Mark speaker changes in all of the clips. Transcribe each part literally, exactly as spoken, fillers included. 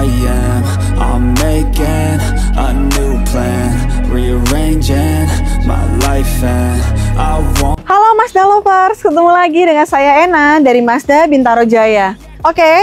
Speaker 1: am. I'm making a new plan, rearranging my life and I want.
Speaker 2: Halo Mazda Lovers, ketemu lagi dengan saya Ena dari Mazda Bintaro Jaya. Oke, okay,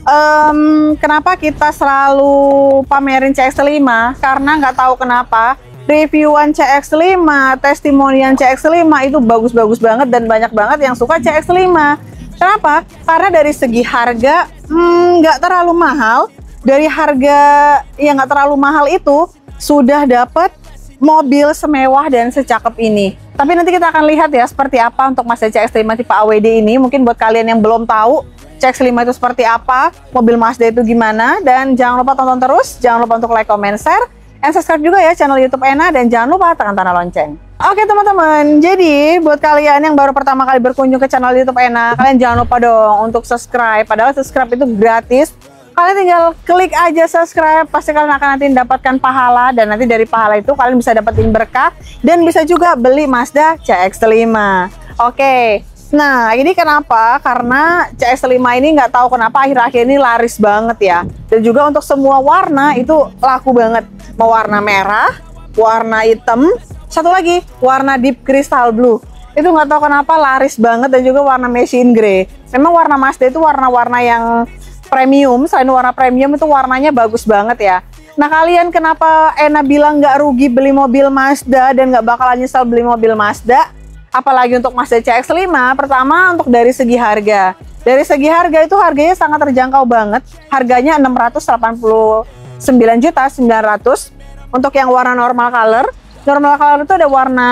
Speaker 2: um, kenapa kita selalu pamerin C X lima? Karena nggak tahu kenapa reviewan C X lima, testimonian C X lima itu bagus-bagus banget dan banyak banget yang suka C X lima. Kenapa? Karena dari segi harga nggak hmm, terlalu mahal. Dari harga yang nggak terlalu mahal itu sudah dapat mobil semewah dan secakep ini. Tapi nanti kita akan lihat ya seperti apa untuk Mazda C X lima tipe A W D ini. Mungkin buat kalian yang belum tahu C X lima itu seperti apa, mobil Mazda itu gimana. Dan jangan lupa tonton terus, jangan lupa untuk like, comment, share, and subscribe juga ya channel YouTube Ena. Dan jangan lupa tekan tanda lonceng. Oke teman-teman, jadi buat kalian yang baru pertama kali berkunjung ke channel YouTube Ena, kalian jangan lupa dong untuk subscribe. Padahal subscribe itu gratis. Kalian tinggal klik aja subscribe, pasti kalian akan nanti mendapatkan pahala. Dan nanti dari pahala itu kalian bisa dapetin berkah dan bisa juga beli Mazda C X lima. Oke, nah ini kenapa? Karena C X lima ini nggak tahu kenapa akhir-akhir ini laris banget ya. Dan juga untuk semua warna itu laku banget. Mau warna merah, warna hitam, satu lagi warna deep crystal blue. Itu nggak tahu kenapa laris banget. Dan juga warna machine gray. Memang warna Mazda itu warna-warna yang premium. Selain warna premium itu warnanya bagus banget ya. Nah kalian kenapa Ena bilang nggak rugi beli mobil Mazda dan nggak bakalan nyesel beli mobil Mazda? Apalagi untuk Mazda C X lima. Pertama untuk dari segi harga. Dari segi harga itu harganya sangat terjangkau banget. Harganya enam ratus delapan puluh sembilan juta sembilan ratus untuk yang warna normal color. Normal color itu ada warna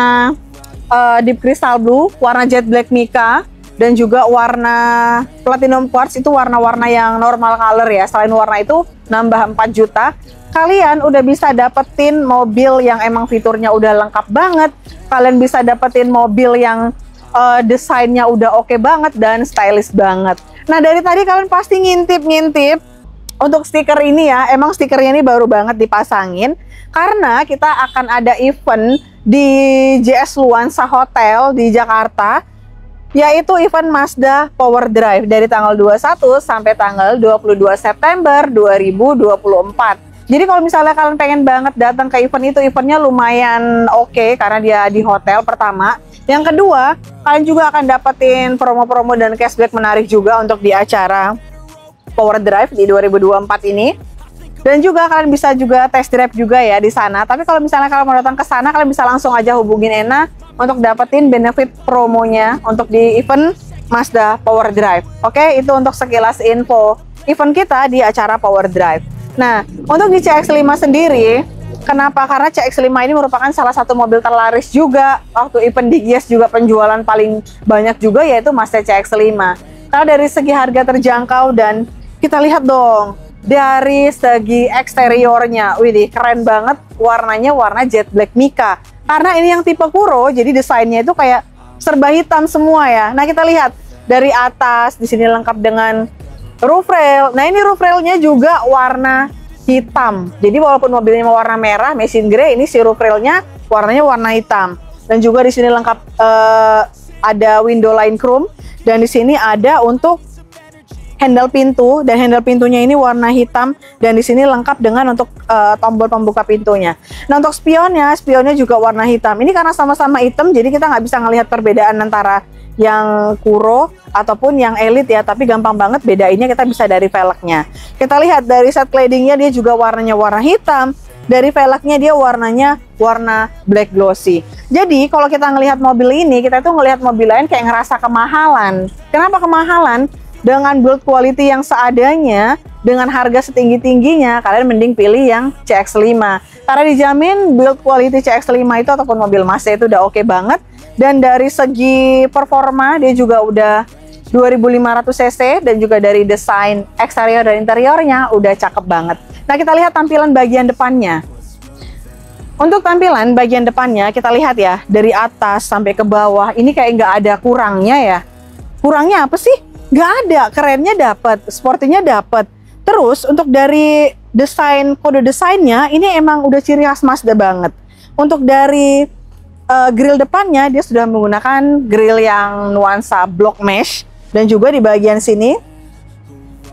Speaker 2: uh, deep crystal blue, warna jet black mica, dan juga warna platinum quartz. Itu warna-warna yang normal color ya. Selain warna itu nambah empat juta. Kalian udah bisa dapetin mobil yang emang fiturnya udah lengkap banget. Kalian bisa dapetin mobil yang uh, desainnya udah oke banget dan stylish banget. Nah dari tadi kalian pasti ngintip-ngintip untuk stiker ini ya. Emang stikernya ini baru banget dipasangin karena kita akan ada event di J S Luansa Hotel di Jakarta, yaitu event Mazda Power Drive dari tanggal dua puluh satu sampai tanggal dua puluh dua September dua ribu dua puluh empat. Jadi kalau misalnya kalian pengen banget datang ke event itu, eventnya lumayan oke okay, karena dia di hotel pertama. Yang kedua, kalian juga akan dapetin promo-promo dan cashback menarik juga untuk di acara Power Drive di dua ribu dua puluh empat ini. Dan juga kalian bisa juga test drive juga ya di sana. Tapi kalau misalnya kalian mau datang ke sana, kalian bisa langsung aja hubungin Ena untuk dapetin benefit promonya untuk di event Mazda Power Drive. Oke, itu untuk sekilas info event kita di acara Power Drive. Nah, untuk di C X lima sendiri, kenapa? Karena C X lima ini merupakan salah satu mobil terlaris juga. Waktu event di Gias juga penjualan paling banyak juga yaitu Mazda C X lima. Karena dari segi harga terjangkau dan kita lihat dong dari segi eksteriornya, widih keren banget, warnanya warna jet black mica. Karena ini yang tipe Kuro, jadi desainnya itu kayak serba hitam semua ya. Nah kita lihat dari atas di sini lengkap dengan roof rail. Nah ini roof railnya juga warna hitam. Jadi walaupun mobilnya warna merah, machine gray, ini si roof railnya warnanya warna hitam. Dan juga di sini lengkap uh, ada window line chrome dan di sini ada untuk handle pintu, dan handle pintunya ini warna hitam, dan di sini lengkap dengan untuk uh, tombol pembuka pintunya. Nah untuk spionnya, spionnya juga warna hitam. Ini karena sama-sama hitam, jadi kita nggak bisa ngelihat perbedaan antara yang Kuro ataupun yang Elite ya. Tapi gampang banget bedainnya, kita bisa dari velgnya. Kita lihat dari set claddingnya dia juga warnanya warna hitam. Dari velgnya dia warnanya warna black glossy. Jadi kalau kita ngelihat mobil ini, kita tuh ngelihat mobil lain kayak ngerasa kemahalan. Kenapa kemahalan? Dengan build quality yang seadanya, dengan harga setinggi-tingginya, kalian mending pilih yang C X lima. Karena dijamin build quality C X lima itu ataupun mobil Mazda itu udah oke okay banget. Dan dari segi performa, dia juga udah dua ribu lima ratus cc. Dan juga dari desain eksterior dan interiornya udah cakep banget. Nah kita lihat tampilan bagian depannya. Untuk tampilan bagian depannya, kita lihat ya, dari atas sampai ke bawah, ini kayak nggak ada kurangnya ya. Kurangnya apa sih? Nggak ada, kerennya dapat, sportinya dapat. Terus untuk dari desain, kode desainnya ini emang udah ciri khas Mazda banget. Untuk dari uh, grill depannya dia sudah menggunakan grill yang nuansa block mesh, dan juga di bagian sini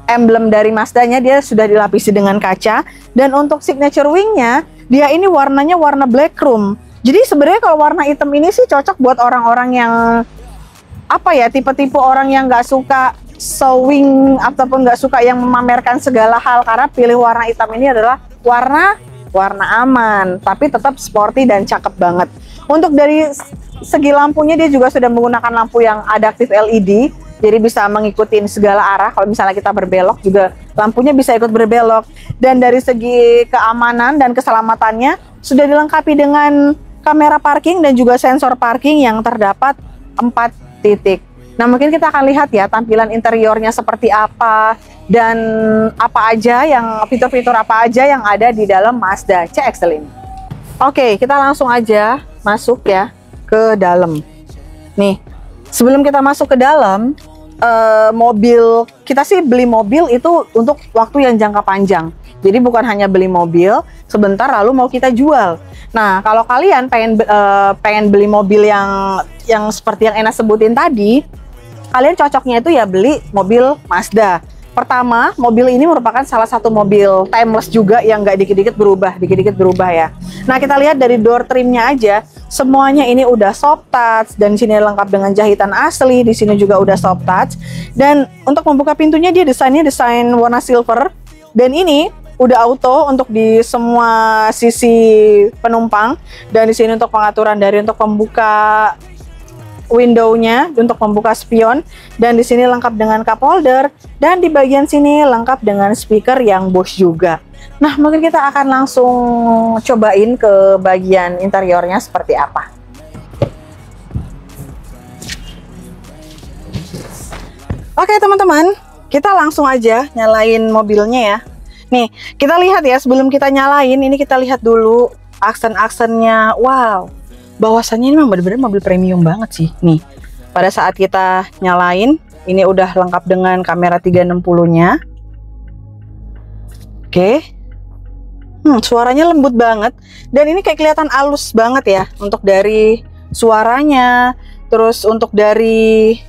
Speaker 2: emblem dari Mazdanya dia sudah dilapisi dengan kaca. Dan untuk signature wingnya, dia ini warnanya warna black chrome. Jadi sebenarnya kalau warna hitam ini sih cocok buat orang-orang yang apa ya, tipe-tipe orang yang nggak suka showing ataupun nggak suka yang memamerkan segala hal, karena pilih warna hitam ini adalah warna warna aman, tapi tetap sporty dan cakep banget. Untuk dari segi lampunya dia juga sudah menggunakan lampu yang adaptif L E D, jadi bisa mengikuti segala arah. Kalau misalnya kita berbelok juga lampunya bisa ikut berbelok. Dan dari segi keamanan dan keselamatannya sudah dilengkapi dengan kamera parking dan juga sensor parking yang terdapat empat titik. Nah, mungkin kita akan lihat ya tampilan interiornya seperti apa dan apa aja yang fitur-fitur apa aja yang ada di dalam Mazda C X-L ini. Oke, kita langsung aja masuk ya ke dalam. Nih, sebelum kita masuk ke dalam, eh, mobil kita sih beli mobil itu untuk waktu yang jangka panjang. Jadi bukan hanya beli mobil sebentar lalu mau kita jual. Nah, kalau kalian pengen uh, pengen beli mobil yang yang seperti yang Ena sebutin tadi, kalian cocoknya itu ya beli mobil Mazda. Pertama, mobil ini merupakan salah satu mobil timeless juga yang nggak dikit-dikit berubah, dikit-dikit berubah ya. Nah, kita lihat dari door trimnya aja, semuanya ini udah soft touch dan di sini lengkap dengan jahitan asli. Di sini juga udah soft touch. Dan untuk membuka pintunya dia desainnya desain warna silver. Dan ini udah auto untuk di semua sisi penumpang, dan di sini untuk pengaturan dari untuk membuka window-nya, untuk membuka spion, dan di sini lengkap dengan cup holder, dan di bagian sini lengkap dengan speaker yang Bose juga. Nah, mungkin kita akan langsung cobain ke bagian interiornya seperti apa. Oke teman-teman, kita langsung aja nyalain mobilnya ya. Nih, kita lihat ya, sebelum kita nyalain, ini kita lihat dulu aksen-aksennya. Wow, bahwasannya ini memang benar-benar mobil premium banget sih. Nih, pada saat kita nyalain, ini udah lengkap dengan kamera tiga enam puluh-nya. Oke. Hmm, suaranya lembut banget. Dan ini kayak kelihatan halus banget ya, untuk dari suaranya. Terus untuk dari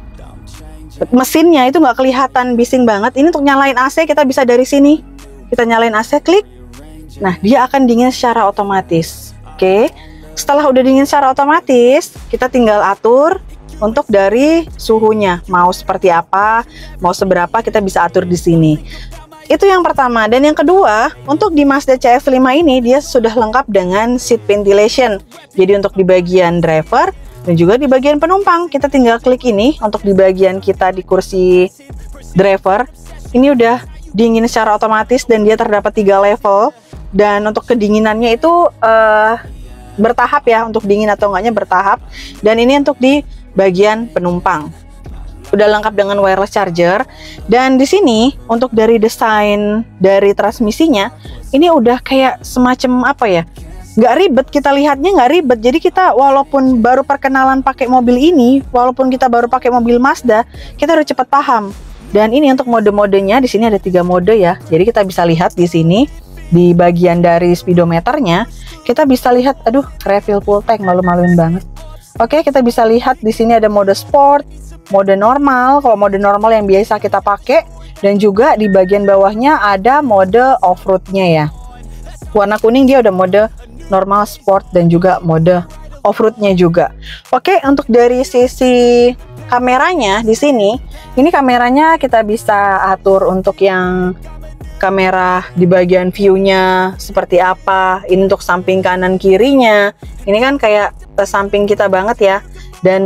Speaker 2: mesinnya itu nggak kelihatan bising banget. Ini untuk nyalain A C kita bisa dari sini. Kita nyalain A C, klik. Nah, dia akan dingin secara otomatis. Oke. Setelah udah dingin secara otomatis, kita tinggal atur untuk dari suhunya. Mau seperti apa, mau seberapa kita bisa atur di sini. Itu yang pertama. Dan yang kedua, untuk di Mazda C X lima ini dia sudah lengkap dengan seat ventilation. Jadi untuk di bagian driver dan juga di bagian penumpang, kita tinggal klik ini untuk di bagian kita di kursi driver. Ini udah dingin secara otomatis dan dia terdapat tiga level, dan untuk kedinginannya itu uh, bertahap ya, untuk dingin atau enggaknya bertahap. Dan ini untuk di bagian penumpang udah lengkap dengan wireless charger. Dan di sini untuk dari desain dari transmisinya ini udah kayak semacam apa ya, nggak ribet, kita lihatnya nggak ribet. Jadi kita walaupun baru perkenalan pakai mobil ini, walaupun kita baru pakai mobil Mazda, kita udah cepat paham. Dan ini untuk mode-modenya, di sini ada tiga mode ya. Jadi kita bisa lihat di sini di bagian dari speedometernya, kita bisa lihat, aduh, refill full tank, malu-maluin banget. Oke, kita bisa lihat di sini ada mode sport, mode normal, kalau mode normal yang biasa kita pakai, dan juga di bagian bawahnya ada mode off-roadnya ya. Warna kuning dia udah mode normal, sport, dan juga mode off-roadnya juga. Oke, untuk dari sisi kameranya di sini, ini kameranya kita bisa atur untuk yang kamera di bagian view-nya seperti apa. Ini untuk samping kanan kirinya. Ini kan kayak samping kita banget ya. Dan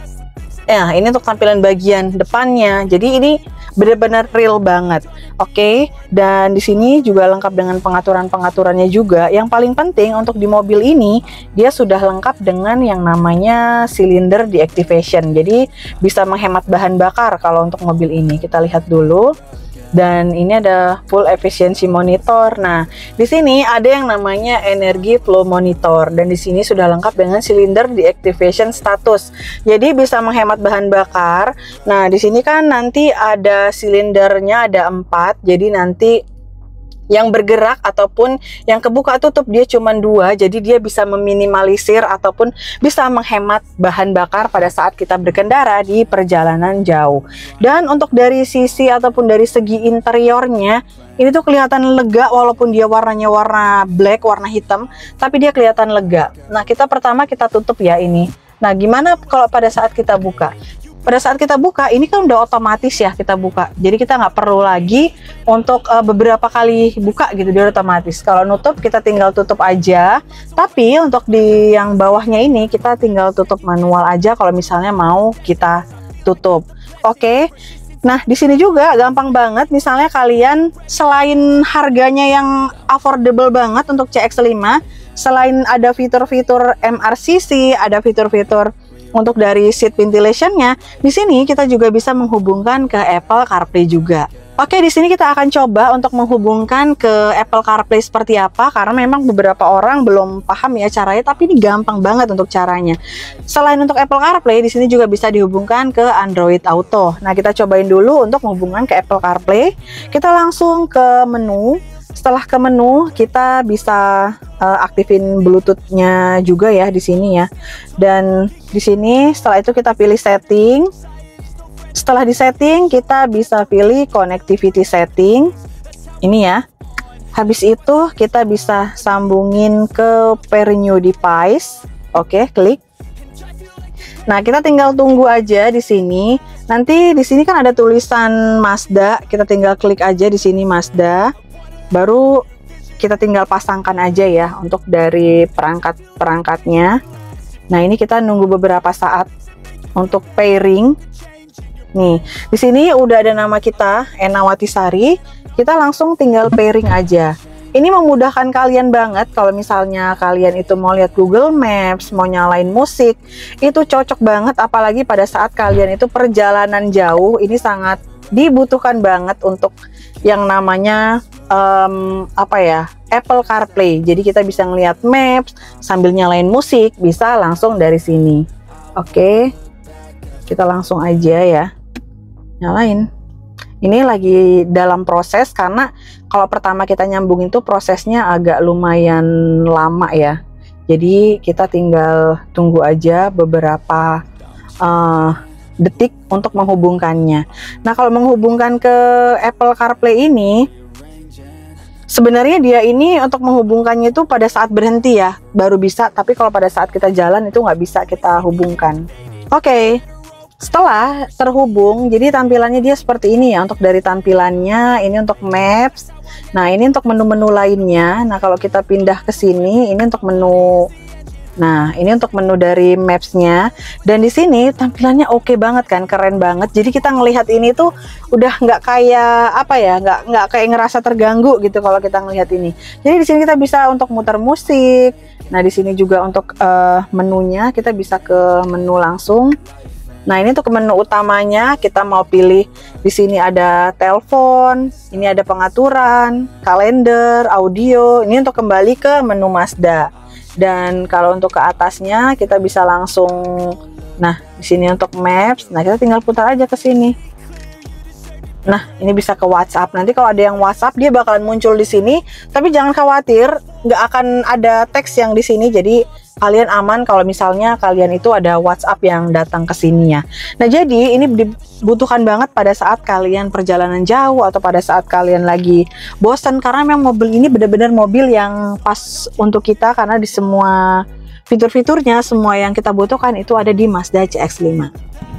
Speaker 2: ya, ini untuk tampilan bagian depannya. Jadi ini benar-benar real banget. Oke, dan di sini juga lengkap dengan pengaturan-pengaturannya juga. Yang paling penting untuk di mobil ini, dia sudah lengkap dengan yang namanya cylinder deactivation. Jadi bisa menghemat bahan bakar kalau untuk mobil ini. Kita lihat dulu. Dan ini ada full efficiency monitor. Nah, di sini ada yang namanya energy flow monitor, dan di sini sudah lengkap dengan cylinder deactivation status. Jadi bisa menghemat bahan bakar. Nah, di sini kan nanti ada silindernya ada empat. Jadi nanti yang bergerak ataupun yang kebuka tutup dia cuma dua, jadi dia bisa meminimalisir ataupun bisa menghemat bahan bakar pada saat kita berkendara di perjalanan jauh. Dan untuk dari sisi ataupun dari segi interiornya, ini tuh kelihatan lega walaupun dia warnanya warna black, warna hitam, tapi dia kelihatan lega. Nah, kita pertama kita tutup ya ini. Nah, gimana kalau pada saat kita buka? Pada saat kita buka, ini kan udah otomatis ya kita buka. Jadi kita nggak perlu lagi untuk uh, beberapa kali buka gitu, dia otomatis. Kalau nutup kita tinggal tutup aja. Tapi untuk di yang bawahnya ini kita tinggal tutup manual aja kalau misalnya mau kita tutup. Oke. Nah, di sini juga gampang banget. Misalnya kalian selain harganya yang affordable banget untuk C X lima, selain ada fitur-fitur M R C C, ada fitur-fitur untuk dari seat ventilation-nya, di sini kita juga bisa menghubungkan ke Apple CarPlay juga. Oke, di sini kita akan coba untuk menghubungkan ke Apple CarPlay seperti apa, karena memang beberapa orang belum paham ya caranya, tapi ini gampang banget untuk caranya. Selain untuk Apple CarPlay, di sini juga bisa dihubungkan ke Android Auto. Nah, kita cobain dulu untuk menghubungkan ke Apple CarPlay. Kita langsung ke menu. Setelah ke menu, kita bisa uh, aktifin Bluetooth-nya juga ya di sini ya. Dan di sini setelah itu kita pilih setting. Setelah di setting, kita bisa pilih connectivity setting. Ini ya. Habis itu kita bisa sambungin ke pair new device. Oke, klik. Nah, kita tinggal tunggu aja di sini. Nanti di sini kan ada tulisan Mazda. Kita tinggal klik aja di sini Mazda. Baru kita tinggal pasangkan aja ya untuk dari perangkat-perangkatnya. Nah, ini kita nunggu beberapa saat untuk pairing. Nih, di sini udah ada nama kita, Ena Watisari. Kita langsung tinggal pairing aja. Ini memudahkan kalian banget kalau misalnya kalian itu mau lihat Google Maps, mau nyalain musik, itu cocok banget apalagi pada saat kalian itu perjalanan jauh. Ini sangat dibutuhkan banget untuk yang namanya um, apa ya, Apple CarPlay. Jadi kita bisa ngelihat maps sambil nyalain musik, bisa langsung dari sini. Oke, kita langsung aja ya nyalain. Ini lagi dalam proses karena kalau pertama kita nyambung itu prosesnya agak lumayan lama ya. Jadi kita tinggal tunggu aja beberapa uh, detik untuk menghubungkannya. Nah, kalau menghubungkan ke Apple CarPlay ini, sebenarnya dia ini untuk menghubungkannya itu pada saat berhenti ya, baru bisa. Tapi kalau pada saat kita jalan itu nggak bisa kita hubungkan. Oke, setelah terhubung, jadi tampilannya dia seperti ini ya. Untuk dari tampilannya, ini untuk Maps. Nah, ini untuk menu-menu lainnya. Nah, kalau kita pindah ke sini, ini untuk menu. Nah, ini untuk menu dari Maps-nya. Dan di sini tampilannya oke banget kan, keren banget. Jadi kita ngelihat ini tuh udah nggak kayak apa ya, nggak nggak kayak ngerasa terganggu gitu kalau kita ngelihat ini. Jadi di sini kita bisa untuk muter musik. Nah, di sini juga untuk uh, menunya kita bisa ke menu langsung. Nah, ini untuk menu utamanya kita mau pilih. Di sini ada telepon, ini ada pengaturan, kalender, audio. Ini untuk kembali ke menu Mazda. Dan kalau untuk ke atasnya kita bisa langsung, nah di sini untuk Maps. Nah, kita tinggal putar aja ke sini. Nah, ini bisa ke WhatsApp. Nanti kalau ada yang WhatsApp dia bakalan muncul di sini. Tapi jangan khawatir, nggak akan ada teks yang di sini. Jadi kalian aman kalau misalnya kalian itu ada WhatsApp yang datang ke sini ya. Nah, jadi ini dibutuhkan banget pada saat kalian perjalanan jauh atau pada saat kalian lagi bosan, karena memang mobil ini benar-benar mobil yang pas untuk kita karena di semua fitur-fiturnya, semua yang kita butuhkan itu ada di Mazda C X lima.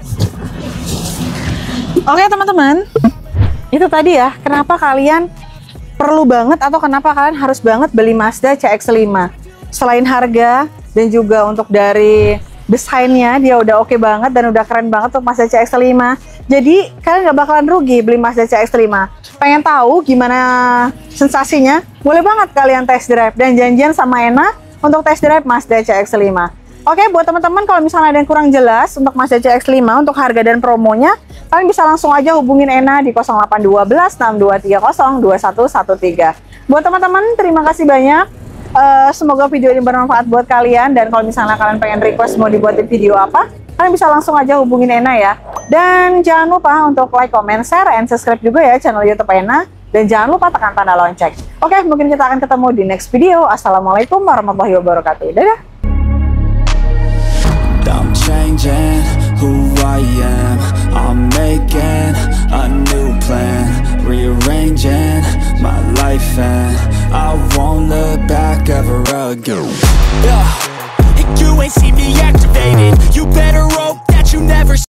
Speaker 2: Oke teman-teman, itu tadi ya kenapa kalian perlu banget atau kenapa kalian harus banget beli Mazda C X lima. Selain harga dan juga untuk dari desainnya dia udah oke banget dan udah keren banget untuk Mazda C X lima. Jadi kalian gak bakalan rugi beli Mazda C X lima. Pengen tahu gimana sensasinya? Boleh banget kalian test drive dan janjian sama Ena untuk test drive Mazda C X lima. Oke, buat teman-teman kalau misalnya ada yang kurang jelas untuk Mazda C X lima untuk harga dan promonya, kalian bisa langsung aja hubungin Ena di nol delapan satu dua enam dua tiga nol dua satu satu tiga. Buat teman-teman, terima kasih banyak. Uh, semoga video ini bermanfaat buat kalian. Dan kalau misalnya kalian pengen request mau dibuatin video apa, kalian bisa langsung aja hubungin Ena ya. Dan jangan lupa untuk like, comment, share, and subscribe juga ya channel YouTube Ena. Dan jangan lupa tekan tanda lonceng. Oke, mungkin kita akan ketemu di next video. Assalamualaikum warahmatullahi wabarakatuh. Dadah!
Speaker 1: I'm changing who I am. I'm making a new plan, rearranging my life, and I won't look back ever again.
Speaker 3: Yeah, and you ain't see me